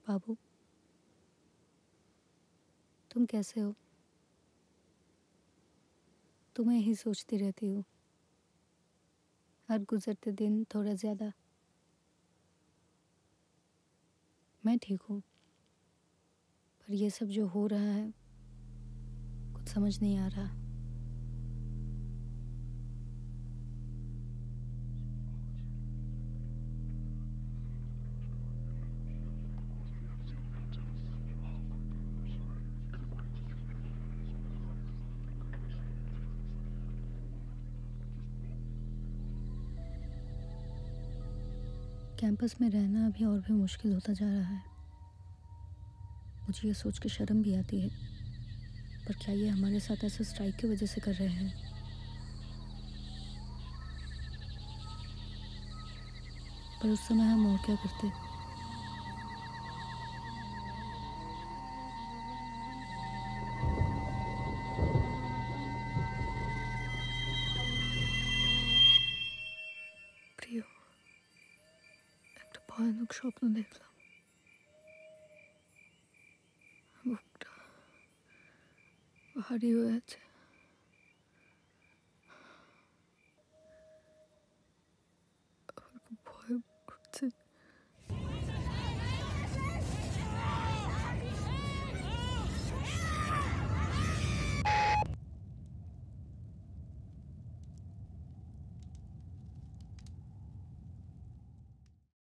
बाबू, तुम कैसे हो? तुम्हें ही सोचती रहती हूँ, हर गुजरते दिन थोड़ा ज़्यादा। मैं ठीक हूँ, पर ये सब जो हो रहा है कुछ समझ नहीं आ रहा। कैंपस में रहना अभी और भी मुश्किल होता जा रहा है। मुझे ये सोच के शर्म भी आती है, पर क्या ये हमारे साथ ऐसा स्ट्राइक की वजह से कर रहे हैं? पर उस समय हम और क्या करते? প্রিয়, একটা ভয়ানক স্বপ্ন দেখলাম। বুকটা ভারী হয়ে আছে।